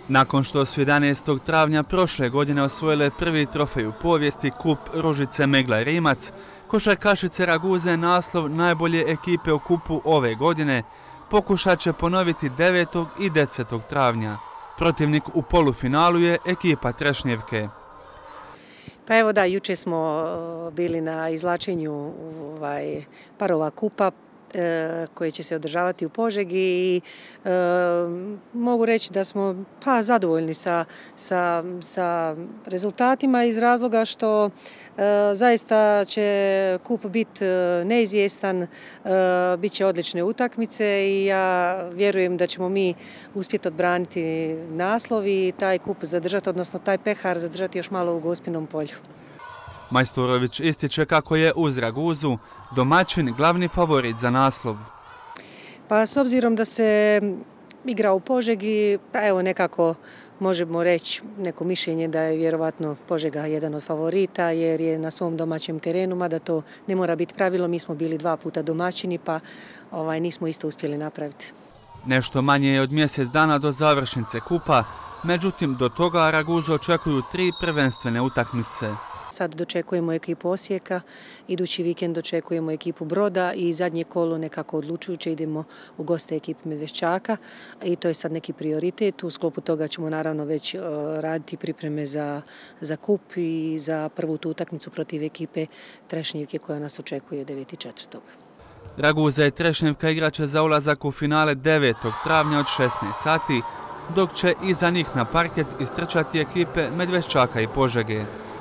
Nakon što su 11. travnja prošle godine osvojile prvi trofej u povijesti kup Ružice Megla Rimac, košarkašice Raguze naslov najbolje ekipe u kupu ove godine pokušat će ponoviti 9. i 10. travnja. Protivnik u polufinalu je ekipa Trešnjevke. Pa evo da, jučer smo bili na izvlačenju parova kupa koje će se održavati u Požegi i mogu reći da smo zadovoljni sa rezultatima iz razloga što zaista će kup biti neizvjestan, bit će odlične utakmice i ja vjerujem da ćemo mi uspjeti odbraniti naslov i taj kup zadržati, odnosno taj pehar zadržati još malo u Gospinom polju. Majstorović ističe kako je uz Raguzu domaćin glavni favorit za naslov. Pa s obzirom da se igra u Požegi, pa evo nekako možemo reći neko mišljenje da je vjerovatno Požega jedan od favorita jer je na svom domaćem terenu, mada to ne mora biti pravilo, mi smo bili 2 puta domaćini pa nismo isto uspjeli napraviti. Nešto manje je od mjesec dana do završnice kupa, međutim do toga Raguzu očekuju 3 prvenstvene utakmice. Sad dočekujemo ekipu Osijeka, idući vikend dočekujemo ekipu Broda i zadnje kolo nekako odlučujuće idemo u goste ekipe Medveščaka i to je sad neki prioritet. U sklopu toga ćemo naravno već raditi pripreme za kup i za prvu tu utakmicu protiv ekipe Trešnjevke koja nas očekuje 9.4. Raguza i Trešnjevka igraće za ulazak u finale 9. travnja od 16 sati, dok će iza njih na parket istrčati ekipe Medveščaka i Požege.